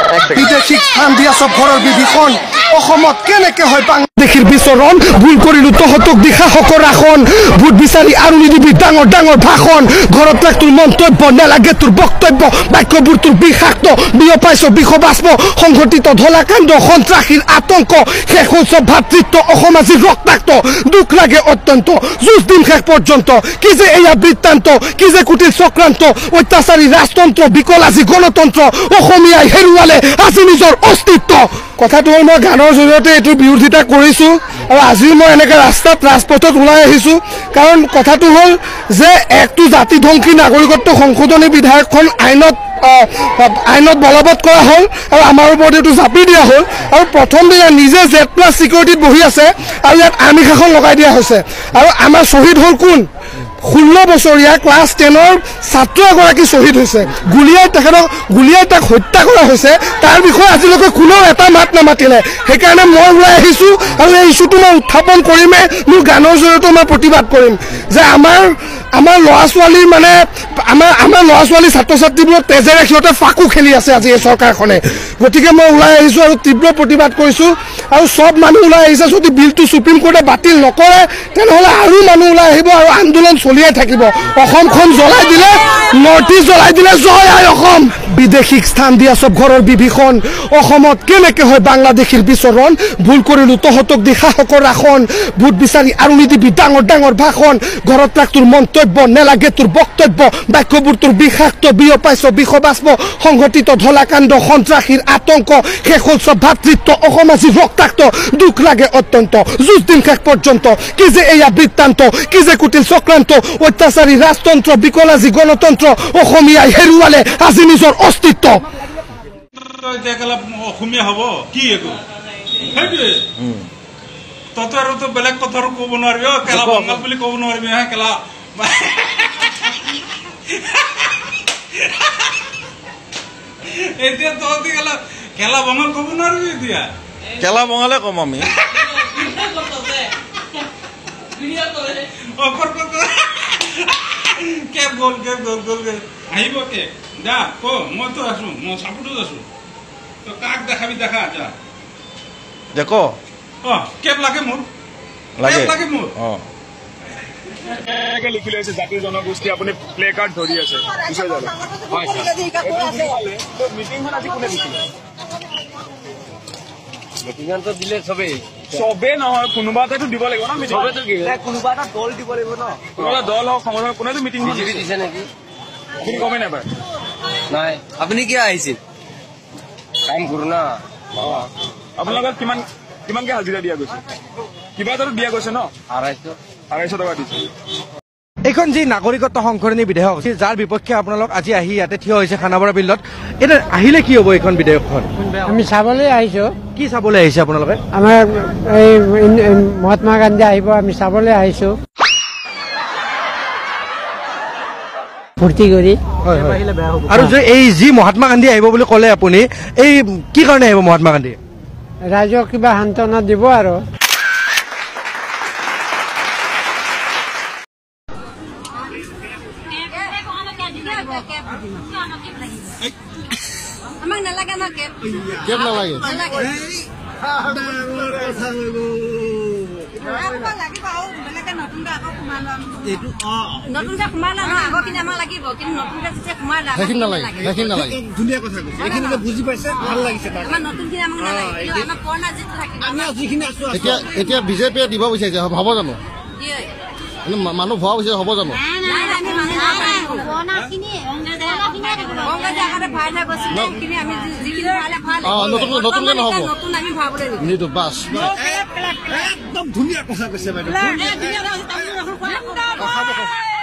বিদেশীক স্থান দিয়া চব ঘৰৰ বিভীষণ অসমত কেনেকে হয় বাংলাদেশীৰ বিচৰণ ভুল কৰিলো তহঁতক দিশা হকৰ ৰাখন ভোট বিচাৰি আৰু নিদিবি ডাঙৰ ডাঙৰ ভাষণ ঘৰত ৰাখ তোৰ মন্তব্য নেলাগে তোৰ বক্তব্য বাক্যবোৰ তোৰ বিষাক্ত বিয়পাইছ বিষবাষ্প সংঘটিত ধলাকাণ্ড সন্ত্ৰাসীৰ আতংক শেষ হ'ল চব ভাতৃত্ব অসম আজি ৰক্তাক্ত দুখ লাগে অত্যন্ত যুঁজ দিন শেষ পৰ্যন্ত কি যে এয়া বৃত্তান্ত কি যে কুটিল চক্ৰান্ত অত্যাচাৰী ৰাজতন্ত্ৰ বিকল আজি গণতন্ত্ৰ অসমীয়াই হেৰুৱালে আজি নিজৰ অস্তিত্ব কথাটো হ'ল মই গানৰ জৰিয়তে এইটো বিৰোধিতা কৰিছোঁ আৰু আজি মই এনেকৈ ৰাস্তাত ৰাজপথত ওলাই আহিছোঁ কাৰণ কথাটো হ'ল যে একটো জাতি ধ্বংসী নাগৰিকত্ব সংশোধনী বিধেয়কখন আইনত বলবৎ কৰা হ'ল আৰু আমাৰ ওপৰত এইটো জাপি দিয়া হ'ল আৰু প্ৰথম দিনা নিজে Z+ চিকিউৰিটিত বহি আছে আৰু ইয়াত আৰ্মি শাসন লগাই দিয়া হৈছে আৰু আমাৰ শ্বহীদ হ'ল কোন 16 বছৰীয়া ক্লাছ 10ৰ ছাত্ৰ এগৰাকী শ্বহীদ হৈছে গুলিয়াই তাক হত্যা কৰা হৈছে তাৰ বিষয়ে আজিলৈকে কোনেও এটা মাত নামাতিলে সেইকাৰণে মই ওলাই আহিছোঁ আৰু এই ইছ্যুটো মই উত্থাপন কৰিমে মোৰ গানৰ জৰিয়তে মই প্ৰতিবাদ কৰিম যে আমাৰ ল'ৰা ছোৱালী মানে আমাৰ ল'ৰা ছোৱালী ছাত্ৰ ছাত্ৰীবোৰৰ তেজেৰে সিহঁতে ফাকু খেলি আছে আজি এই চৰকাৰখনে গতিকে মই ওলাই আহিছোঁ আৰু তীব্ৰ প্ৰতিবাদ কৰিছোঁ আৰু সব মানুহ ওলাই আহিছে যদি বিলটো সুপ্ৰিম কোৰ্টে বাতিল নকৰে তেনেহ'লে আৰু মানুহ ওলাই আহিব আৰু আন্দোলন চলিয়াই থাকিব অসমখন জ্বলাই দিলে নৰ্থ ইষ্ট জ্বলাই দিলে জয় আই অসম বিদেশীক স্থান দিয়া চব ঘৰৰ বিভীষণ অসমত কেনেকে হয় বাংলাদেশীৰ বিচৰণ ভুল কৰিলো তহঁতক দিশা হকৰ ৰাখন ভোট বিচাৰি আৰু নিদিবি ডাঙৰ ডাঙৰ ভাষণ ঘৰত ৰাখ তোৰ মন্তব্য নেলাগে তোৰ বক্তব্য বাক্যবোৰ তোৰ বিষাক্ত বিয়পাইছ বিষবাষ্প সংঘটিত ধলাকাণ্ড সন্ত্ৰাসীৰ আতংক শেষ হ'ল চব ভাতৃত্ব অসম আজি ৰক্তাক্ত দুখ লাগে অত্যন্ত যুঁজ দিন শেষ পৰ্যন্ত কি যে এয়া বৃত্তান্ত কি যে কুটিল চক্ৰান্ত অত্যাচাৰী ৰাজতন্ত্ৰ বিকল আজি গণতন্ত্ৰ অসমীয়াই হেৰুৱালে আজি নিজৰ অস্তিত্ব অসমীয়া হ'ব কি একো সেইটোৱে তত আৰু তো বেলেগ কথা ক'ব নোৱাৰিবি কেলা বঙাল বুলি ক'ব নোৱাৰিবি হা কেলা এতিয়া তহঁতি কেলা বঙাল ক'ব নোৱাৰিবি এতিয়া কেলা বঙালে কম আমি কেব গ'ল আহিব কে যা ক মইতো আছো মই চাপোৰ্টত আছো তই কাক দেখাবি দেখা যা দেখ কেব লাগে মোৰ মোৰ লিখি লৈছে জাতীয় জনগোষ্ঠী আপুনি প্লে কাৰ্ড ধৰি আছে মিটিংখন আজি কোনে দিছিলে মিটিংখনতো দিলে চবেই নহয় কোনোবা এটাতো দিব লাগিব ন কোনোবা এটা দল দিব লাগিব ন কোনোবা দল হওক সংগঠন কোনেতো মিটিং দিছে নেকি আপুনি গমেই নাপায় নাই আপুনি কিয় আহিছিল কাম কৰো না আপোনালোকক কিমানকে হাজিৰা দিয়া গৈছে কিবা এটাতো দিয়া গৈছে ন 250 টকা দিছে এইখন যি নাগৰিকত্ব সংশোধনী বিধেয়ক যাৰ বিপক্ষে আপোনালোক আজি আহি ইয়াতে থিয় হৈছে খানাপাৰা বিলত এতিয়া আহিলে কি হ'ব এইখন বিধেয়কখন আমি চাবলৈ আহিছো কি চাবলৈ আহিছে আপোনালোকে আমাৰ এই মহাত্মা গান্ধী আহিব আমি চাবলৈ আহিছো ফূৰ্তি কৰি আৰু যে এই যি মহাত্মা গান্ধী আহিব বুলি ক'লে আপুনি এই কি কাৰণে আহিব মহাত্মা গান্ধী ৰাইজক কিবা সান্তনা দিব আৰু আমাক নালাগে না কেপ নালাগে নতুনকে সোমালা ন আগৰখিনি আমাক লাগিব কিন্তু নতুনকে যেতিয়া সোমালা ধুনীয়া কথা কৈছে এইখিনি বুজি পাইছে ভাল লাগিছে আমাৰ নতুনখিনি আমাক নালাগে আমাৰ পুৰণা যিটো থাকিব যিখিনি এতিয়া বিজেপিয়ে দিব বিচাৰিছে হ'ব জানো মানুহ ভুৱা বিচাৰিছে হ'ব জানো নতুনকে নহ'ব নিদো বাছ একদম ধুনীয়া কথা কৈছে বাইদেউ